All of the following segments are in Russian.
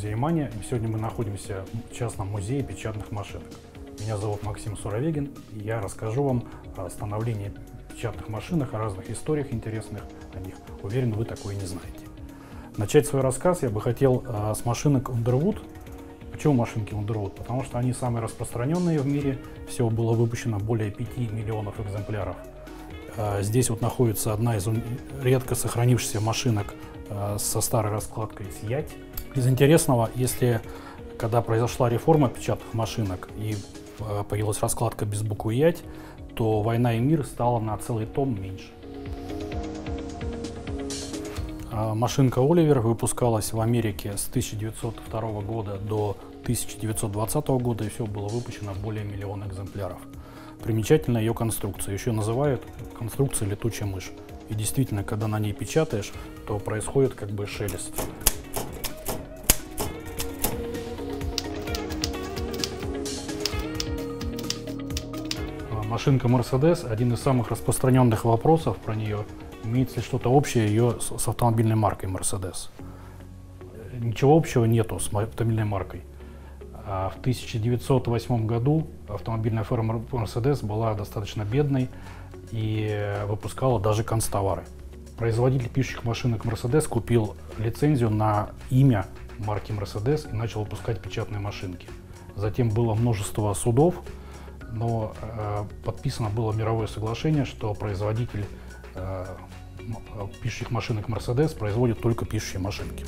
музей Мания. И сегодня мы находимся в частном музее печатных машинок. Меня зовут Максим Суровегин, и я расскажу вам о становлении печатных машинок, о разных историях интересных о них. Уверен, вы такое не знаете. Начать свой рассказ я бы хотел с машинок Underwood. Почему машинки Underwood? Потому что они самые распространенные в мире. Всего было выпущено более 5 миллионов экземпляров. Здесь вот находится одна из редко сохранившихся машинок со старой раскладкой с ять. Из интересного, когда произошла реформа печатных машинок и появилась раскладка без буквы ять, то «Война и мир» стала на целый том меньше. Машинка Оливер выпускалась в Америке с 1902 года до 1920 года, и все было выпущено более миллиона экземпляров. Примечательна ее конструкция, еще называют конструкцией летучая мышь. И действительно, когда на ней печатаешь, то происходит как бы шелест. Машинка Mercedes, один из самых распространенных вопросов про нее, имеет ли что-то общее ее с автомобильной маркой Mercedes. Ничего общего нету с автомобильной маркой. В 1908 году автомобильная фирма Mercedes была достаточно бедной и выпускала даже канцтовары. Производитель пишущих машинок Mercedes купил лицензию на имя марки Mercedes и начал выпускать печатные машинки. Затем было множество судов, но подписано было мировое соглашение, что производитель пишущих машинок Mercedes производит только пишущие машинки.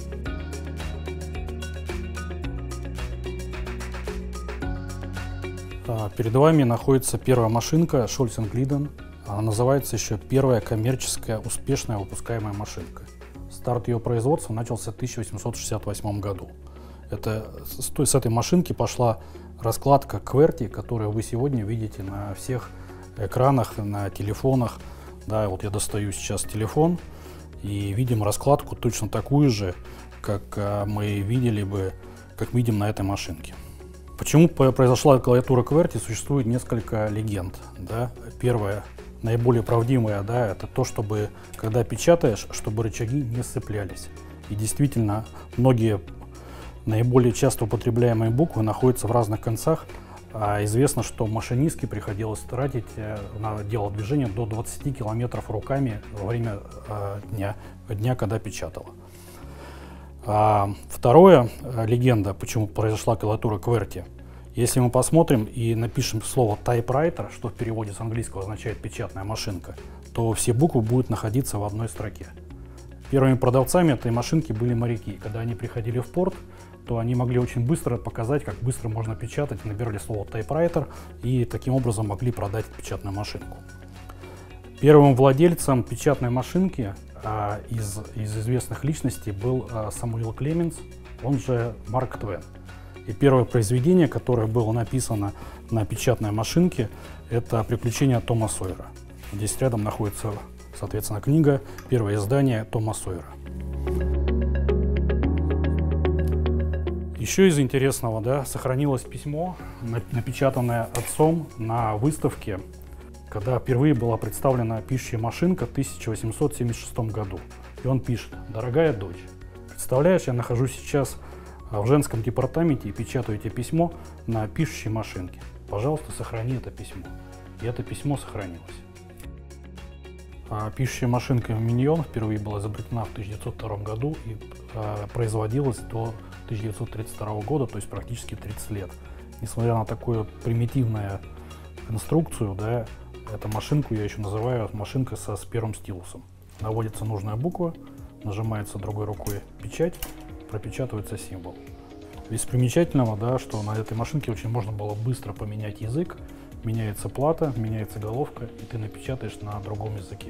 Перед вами находится первая машинка Scholz & Glidden. Она называется еще первая коммерческая успешная выпускаемая машинка. Старт ее производства начался в 1868 году. С этой машинки пошла раскладка QWERTY, которую вы сегодня видите на всех экранах, на телефонах. Да, вот я достаю сейчас телефон и видим раскладку точно такую же, как мы видим на этой машинке. Почему произошла клавиатура QWERTY? Существует несколько легенд. Да? Первая, наиболее правдивая, да, это то, чтобы, когда печатаешь, чтобы рычаги не сцеплялись. И действительно, многие наиболее часто употребляемые буквы находятся в разных концах. Известно, что машинистке приходилось тратить на дело движения до 20 километров руками во время дня, когда печатала. Вторая легенда, почему произошла клавиатура QWERTY. Если мы посмотрим и напишем слово typewriter, что в переводе с английского означает печатная машинка, то все буквы будут находиться в одной строке. Первыми продавцами этой машинки были моряки. Когда они приходили в порт, то они могли очень быстро показать, как быстро можно печатать, набирали слово typewriter и таким образом могли продать печатную машинку. Первым владельцем печатной машинки из известных личностей был Самуил Клеменс, он же Марк Твен. И первое произведение, которое было написано на печатной машинке, это «Приключения Тома Сойера». Здесь рядом находится, соответственно, книга, первое издание Тома Сойера. Еще из интересного, да, сохранилось письмо, напечатанное отцом на выставке, когда впервые была представлена пишущая машинка в 1876 году. И он пишет: «Дорогая дочь, представляешь, я нахожусь сейчас в женском департаменте и печатаю тебе письмо на пишущей машинке. Пожалуйста, сохрани это письмо». И это письмо сохранилось. Пишущая машинка Миньон впервые была изобретена в 1902 году и производилась до 1932 года, то есть практически 30 лет. Несмотря на такую примитивную конструкцию, да, эту машинку я еще называю машинка с первым стилусом. Наводится нужная буква, нажимается другой рукой печать, пропечатывается символ. Из примечательного, да, что на этой машинке очень можно было быстро поменять язык, меняется плата, меняется головка, и ты напечатаешь на другом языке.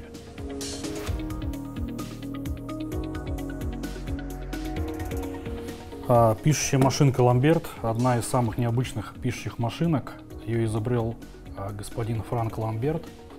Пишущая машинка Ламберт – одна из самых необычных пишущих машинок. Ее изобрел господин Франк Ламберт в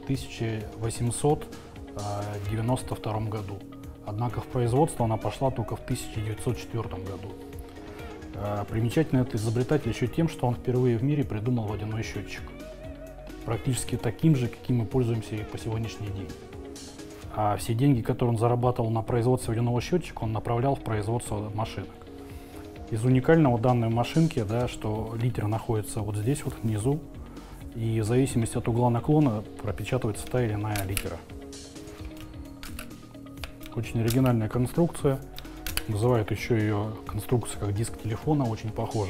1892 году. Однако в производство она пошла только в 1904 году. Примечательно этот изобретатель еще тем, что он впервые в мире придумал водяной счетчик. Практически таким же, каким мы пользуемся и по сегодняшний день. А все деньги, которые он зарабатывал на производстве водяного счетчика, он направлял в производство машинок. Из уникального данной машинки, да, что литер находится вот здесь вот внизу, и в зависимости от угла наклона пропечатывается та или иная литера. Очень оригинальная конструкция. Называют еще ее конструкция как диск телефона, очень похожа.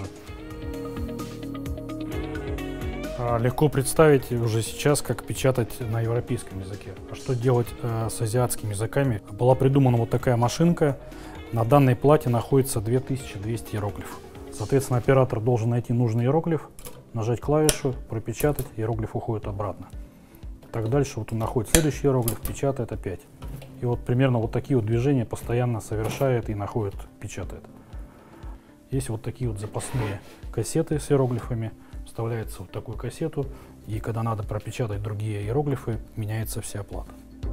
Легко представить уже сейчас, как печатать на европейском языке. А что делать с азиатскими языками? Была придумана вот такая машинка. На данной плате находится 2200 иероглифов. Соответственно, оператор должен найти нужный иероглиф, нажать клавишу, пропечатать, иероглиф уходит обратно. Так дальше вот он находит следующий иероглиф, печатает опять. И вот примерно вот такие вот движения постоянно совершает и находит, печатает. Есть вот такие вот запасные кассеты с иероглифами. Вставляется в такую кассету, и когда надо пропечатать другие иероглифы, меняется вся плата.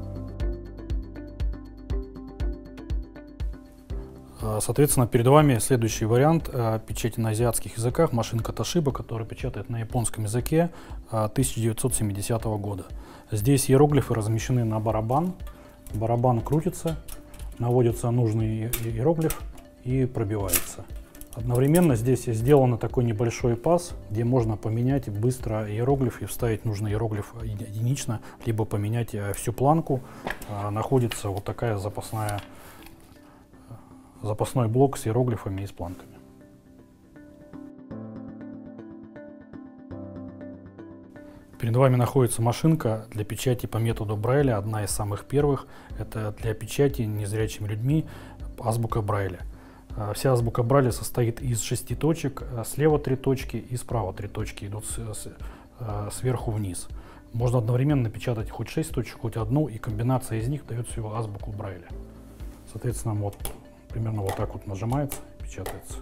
Соответственно, перед вами следующий вариант печати на азиатских языках, машинка Toshiba, которая печатает на японском языке 1970 года. Здесь иероглифы размещены на барабан. Барабан крутится, наводится нужный иероглиф и пробивается. Одновременно здесь сделан такой небольшой паз, где можно поменять быстро иероглиф и вставить нужный иероглиф единично, либо поменять всю планку. Находится вот такая запасной блок с иероглифами и с планками. Перед вами находится машинка для печати по методу Брайля, одна из самых первых. Это для печати незрячими людьми азбука Брайля. Вся азбука Брайля состоит из 6 точек, слева 3 точки и справа 3 точки идут сверху вниз. Можно одновременно напечатать хоть 6 точек, хоть одну, и комбинация из них дает всего азбуку Брайля. Соответственно, вот примерно вот так вот нажимается, печатается.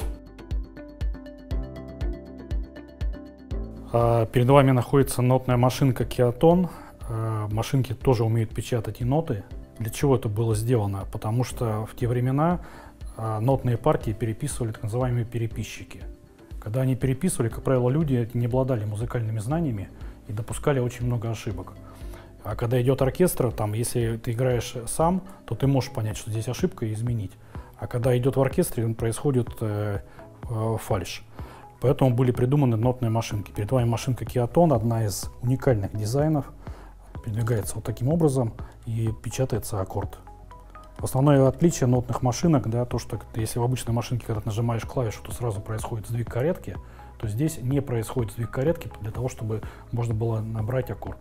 Перед вами находится нотная машинка Kiaton. Машинки тоже умеют печатать и ноты. Для чего это было сделано? Потому что в те времена нотные партии переписывали так называемые переписчики. Когда они переписывали, как правило, люди не обладали музыкальными знаниями и допускали очень много ошибок. А когда идет оркестр, там, если ты играешь сам, то ты можешь понять, что здесь ошибка, и изменить. А когда идет в оркестре, происходит фальшь. Поэтому были придуманы нотные машинки. Перед вами машинка Kiaton, одна из уникальных дизайнов. Передвигается вот таким образом и печатается аккорд. Основное отличие нотных машинок, да, то, что если в обычной машинке, когда ты нажимаешь клавишу, то сразу происходит сдвиг каретки, то здесь не происходит сдвиг каретки для того, чтобы можно было набрать аккорд.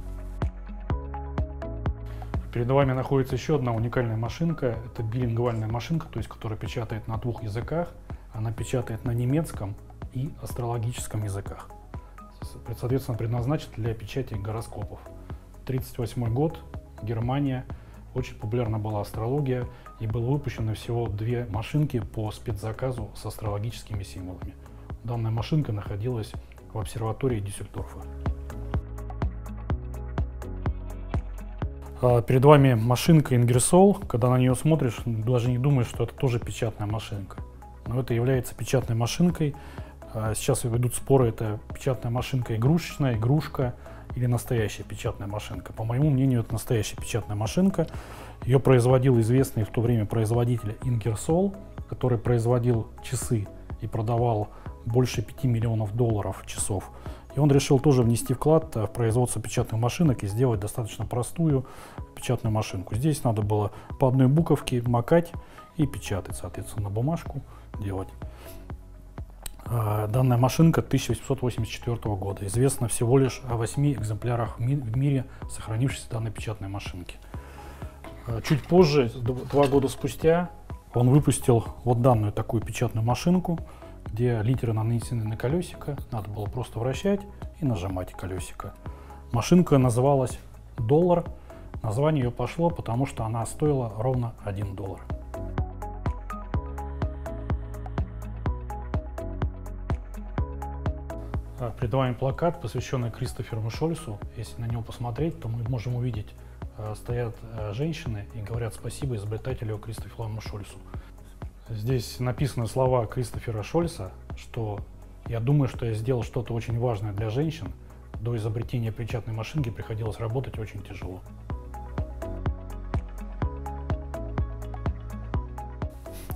Перед вами находится еще одна уникальная машинка. Это билингвальная машинка, то есть которая печатает на 2 языках. Она печатает на немецком и астрологическом языках. Соответственно, предназначена для печати гороскопов. 1938 год, Германия. Очень популярна была астрология, и было выпущено всего 2 машинки по спецзаказу с астрологическими символами. Данная машинка находилась в обсерватории Дюссельдорфа. Перед вами машинка Ingersoll. Когда на нее смотришь, даже не думаешь, что это тоже печатная машинка. Но это является печатной машинкой. Сейчас ведут споры, это печатная машинка игрушечная, игрушка или настоящая печатная машинка. По моему мнению, это настоящая печатная машинка. Ее производил известный в то время производитель Ingersoll, который производил часы и продавал больше 5 миллионов долларов часов. И он решил тоже внести вклад в производство печатных машинок и сделать достаточно простую печатную машинку. Здесь надо было по одной буковке макать и печатать, соответственно, на бумажку делать. Данная машинка 1884 года. Известно всего лишь о 8 экземплярах в мире сохранившейся данной печатной машинки. Чуть позже, 2 года спустя, он выпустил вот данную такую печатную машинку, где литеры нанесены на колесико, надо было просто вращать и нажимать колесико. Машинка называлась «Доллар». Название ее пошло, потому что она стоила ровно $1. Перед вами плакат, посвященный Кристоферу Шольцу. Если на него посмотреть, то мы можем увидеть, стоят женщины и говорят спасибо изобретателю Кристоферу Шольцу. Здесь написаны слова Кристофера Шольца, что «Я думаю, что я сделал что-то очень важное для женщин. До изобретения печатной машинки приходилось работать очень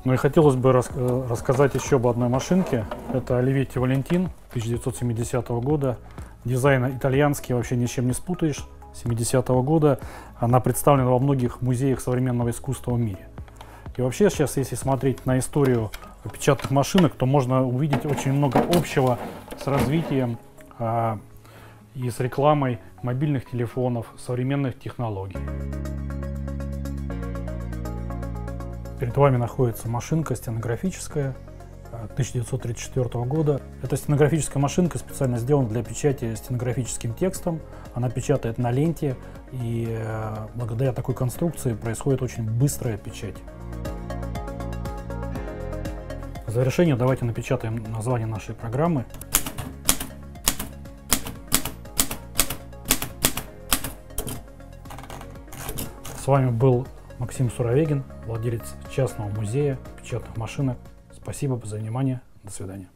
Ну и хотелось бы рассказать еще об одной машинке. Это Olivetti Valentin 1970 года. Дизайн итальянский, вообще ни с чем не спутаешь. 70-го года. Она представлена во многих музеях современного искусства в мире. И вообще сейчас, если смотреть на историю печатных машинок, то можно увидеть очень много общего с развитием и с рекламой мобильных телефонов, современных технологий. Перед вами находится машинка стенографическая 1934 года. Эта стенографическая машинка специально сделана для печати стенографическим текстом. Она печатает на ленте, и благодаря такой конструкции происходит очень быстрая печать. В завершение давайте напечатаем название нашей программы. С вами был Максим Суровегин, владелец частного музея печатных машинок. Спасибо за внимание. До свидания.